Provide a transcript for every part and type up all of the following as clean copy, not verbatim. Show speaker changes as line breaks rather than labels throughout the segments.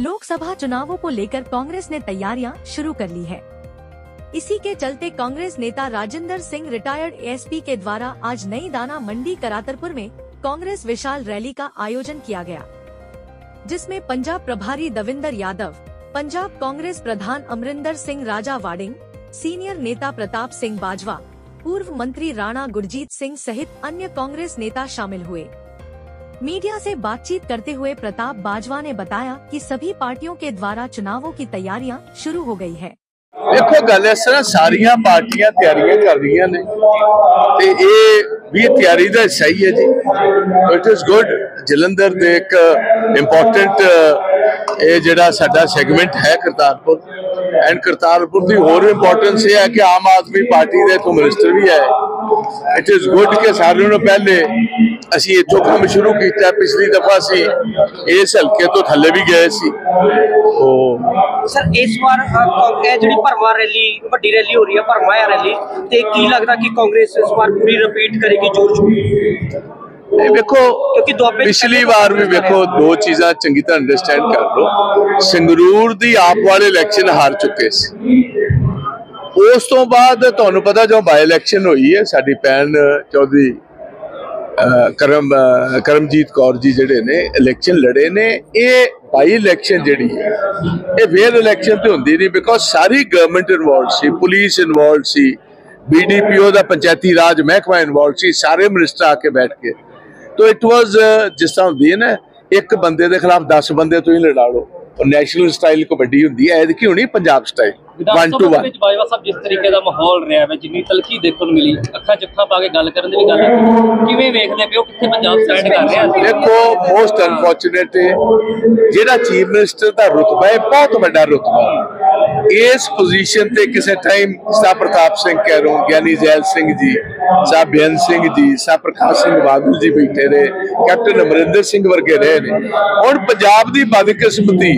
लोकसभा चुनावों को लेकर कांग्रेस ने तैयारियां शुरू कर ली है। इसी के चलते कांग्रेस नेता राजेंद्र सिंह रिटायर्ड एएसपी के द्वारा आज नई दाना मंडी करातरपुर में कांग्रेस विशाल रैली का आयोजन किया गया, जिसमें पंजाब प्रभारी दविंदर यादव, पंजाब कांग्रेस प्रधान अमरिंदर सिंह राजा वाडिंग, सीनियर नेता प्रताप सिंह बाजवा, पूर्व मंत्री राणा गुरजीत सिंह सहित अन्य कांग्रेस नेता शामिल हुए। मीडिया से बातचीत करते हुए प्रताप बाजवा ने बताया कि सभी पार्टियों के द्वारा चुनावों की तैयारियां शुरू हो गई है।
देखो गल इस तरह सारिया पार्टियां तैयारियां कर रही ने ते ये भी तैयारी का हिस्सा ही है जी। It is good. जलंधर दे एक इंपॉर्टेंट ये जिहड़ा साडा सैगमेंट है करतारपुर, एंड करतारपुर की होर इंपॉर्टेंस ये है कि आम आदमी पार्टी के इत्थों मिनिस्टर भी है। इट इज गुड कि सारे नालों पहले असी इत्थों काम शुरू किया। पिछली दफा असी इस हल्के तो थल्ले भी गए सी।
सर इस बार जिहड़ी भरमा रैली वड्डी रैली हो रही है, भरमा रैली ते की लगदा कि कांग्रेस इस बार पूरी रिपीट करेगी जोर शोर?
देखो पिछली बार भी देखो दो चीज़ां चंगी तरह अंडरस्टैंड कर लो। संगरूर दी आप वाले इलैक्शन हार चुके सी। उस तो बाद तुहानूं पता जो बाई इलैक्शन हुई है, साडी भैन चौधरी करमजीत कौर जी जिहड़े ने इलैक्शन लड़े ने, ये बाई इलैक्शन जिहड़ी है ये फेयर इलैक्शन तो होंदी नहीं, बिकॉज सारी गवर्नमेंट इनवॉल्व सी, पुलिस इनवॉल्व सी, BDPO का पंचायती राज महकमा इनवॉल्व सी, सारे मिनिस्टर आके बैठ के। तो इट वाज जिस तरह होंदी है ना, एक बंदे के खिलाफ 10 बंदे तो ही लड़ा लो। और नैशनल स्टाइल कबड्डी होंदी है, ऐदकी होनी पंजाब स्टाइल 1 to 1।
बाजवा साहब जिस तरीके का माहौल रहा है, जिन्नी तलखी देखने को मिली, अखा चक्खा पा के गल करन दी भी गल किवें वेखदे पिओ, कित्थे पंजाब स्टैंड कर रहा है?
देखो मोस्ट अनफॉर्चुनेट है जिहड़ा चीफ मिनिस्टर का रुतबा है, बहुत बड़ा रुतबा। इस पोजीशन ते किसी टाइम सा प्रताप सिंह कैरों, ज्ञानी जैल सिंह जी, सा बेअंत सिंह जी, सा प्रकाश सिंह बादल जी बैठे रहे, कैप्टन अमरिंदर सिंह वर्गे रहे ने। हुण पंजाब दी बदकिस्मती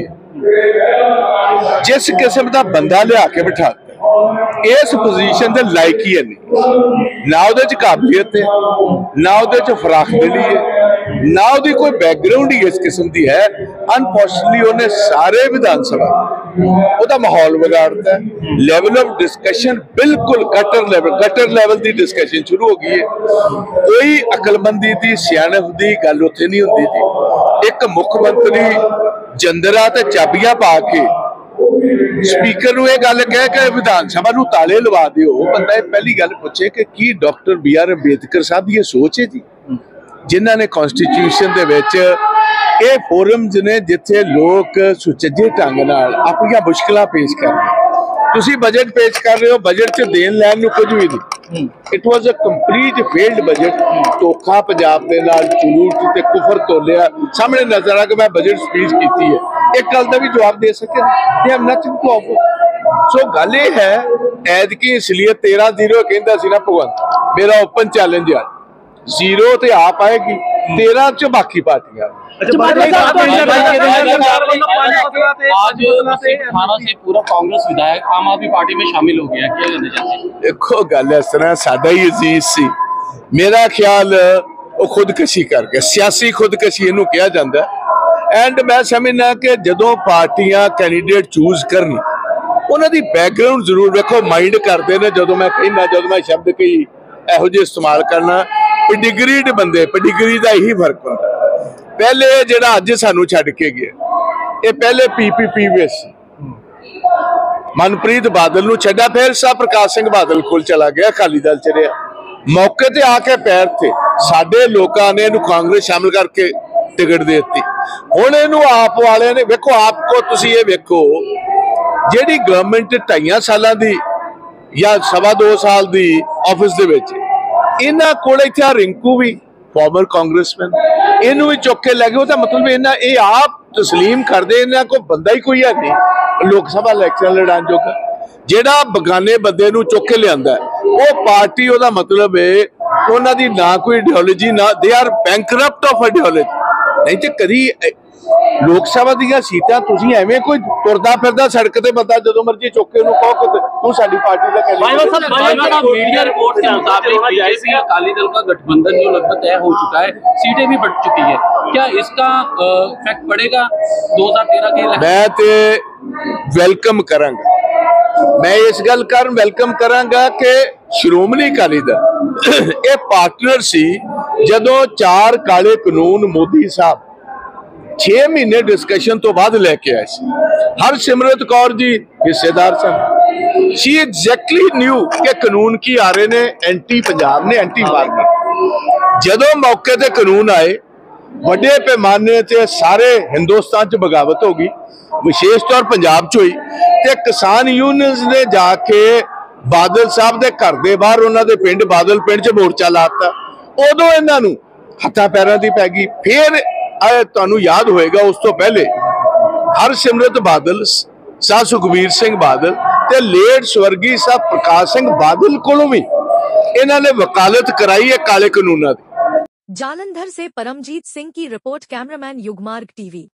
जिस किस्म का बंदा लिया के बिठा इस पोजीशन के लायक ही है नहीं, ना उहदे च काबलियत है, ना उहदे च फराख दिली है, ना उहदी कोई बैकग्राउंड ही इस किस्म की है। अनफॉर्चुनेटली उन्हें सारे विधान सभा उहदा माहौल बिगाड़ता है। लेवल ऑफ डिस्कशन बिल्कुल गटर लेवल की डिस्कशन शुरू हो गई है। कोई अकलमंदी की सियाणप की गल उत्थे नहीं होंदी थी। एक मुख्यमंत्री जंदरा ते चाबियां पा के स्पीकर नूं गल कह के विधान सभा नूं ताले लवा दिओ। बंदा पहली गल पूछे कि की डॉक्टर BR अंबेडकर साहब की सोच है जी, जिन्हां ने कॉन्स्टिट्यूशन दे विच ये फोरम्स ने जिथे लोग सुचज्जे ढंग नाल अपनी मुश्किलां पेश कर रहे। तुसीं बजट पेश कर रहे हो, बजट च देन लैन नूं कुछ भी नहीं। It was a complete failed budget. धोखा पंजाब दे नाल, झूठ ते कुफर तोलिया सामने नजर आ के मैं बजट स्पीच की है, एक गल का भी जवाब दे सके। They have nothing to offer. So गल ये है ऐदकी इसलिए 13-0 कहंदा सी ना भगवंत, मेरा ओपन चैलेंज है 0 ते आप आएगी, 13 च बाकी पार्टियां।
आज थाना से पूरा कांग्रेस विधायक आम आदमी पार्टी में शामिल हो गया, क्या कहना चाहते हैं?
देखो गल इस तरह साडा ही अजीज सी, मेरा ख्याल वो खुदकशी करके सियासी खुदकशी इनू कहा जाता है। एंड मैं समझना कि जदों पार्टियां कैंडीडेट चूज करनी उन्होंने बैकग्राउंड जरूर देखो माइंड करते हैं। जो मैं कहना, जो मैं शब्द कई इहो जिहे इस्तेमाल करना, पेडिग्रीड बंदे, पेडिग्री का यही फर्क होता। पहले जिहड़ा अज सानू छड्ड के गया, ये पहले PPP विच मनप्रीत बादल नूं छड्डा, फिर सा प्रकाश सिंह बादल कोल चला गया, अकाली दल च रहा। मौके ते आके पैर थे साडे लोकां ने इहनूं कांग्रेस शामिल करके टिकट दे दी। हुण इहनूं आप वाले ने वेखो, आपको तुसीं ये वेखो जिहड़ी गवर्नमेंट 2.5 सालां दी या 2.25 साल दी ऑफिस दे विच, इन्हां कोल इत्थे रिंकू भी फॉर्मर कांग्रेसमैन, इनू भी चुक के लगे। तो मतलब इन्हें ये आप तस्लीम कर दे, इन्हें को बंदा ही कोई है नहीं लोकसभा इलैक्शन लड़ान जोगा। जेड़ा बगाने बंदे नू चुक के लिया वो पार्टी, ओदा मतलब है उन्हों दी ना कोई आइडियोलॉजी, ना they are bankrupt of ideology. नहीं तो कभी ਲੋਕ ਸਭਾ ਦੀਆਂ ਸੀਟਾਂ ਤੁਸੀਂ ਐਵੇਂ ਕੋਈ ਤੁਰਦਾ ਫਿਰਦਾ ਸੜਕ ਤੇ ਬੰਦਾ ਜਦੋਂ ਮਰਜ਼ੀ ਚੁੱਕ ਕੇ ਉਹਨੂੰ ਕਹੋ ਕਿ ਤੂੰ ਸਾਡੀ ਪਾर्टी का
भाजपा मीडिया रिपोर्ट के मुताबिक बीजेपी अकाली दल का गठबंधन जो लगभग तय हो चुका है, सीटें भी बढ़ चुकी है, क्या इसका इफेक्ट पड़ेगा 2013 के इलेक्शन?
मैं ते वेलकम करांगा, मैं इस गल कारण वेलकम करांगा कि श्रोमणी अकाली दल ये पार्टनर सी जदों 4 काले कानून मोदी साहब 6 महीने डिस्कशन तो बाद लेके आए सी। हरसिमरत कौर जी हिस्सेदार सन। शी एग्जैक्टली न्यू कि कानून की आ रहे ने, एंटी पंजाब ने, एंटी फार्मर। जदों मौके ते कानून आए बड़े पैमाने ते सारे हिंदुस्तान च बगावत हो गई, विशेष तौर पंजाब च हुई ते किसान यूनियंस ने जाके बादल साहब दे घर दे बाहर उन्हां दे पिंड बादल पिंड च मोर्चा लाता। उदों इन्हां नूं हत्थां पैरां दी पै गई। फिर तुहानूं याद होएगा उस तो पहले हरसिमरत बादल, साह सुखबीर सिंह बादल ते लेट स्वर्गी साह प्रकाश सिंह बादल कोलों भी इन्हां ने वकालत कराई है काले कानूनां दी।
जालंधर से परमजीत सिंह की रिपोर्ट, कैमरामैन युगमार्ग टीवी।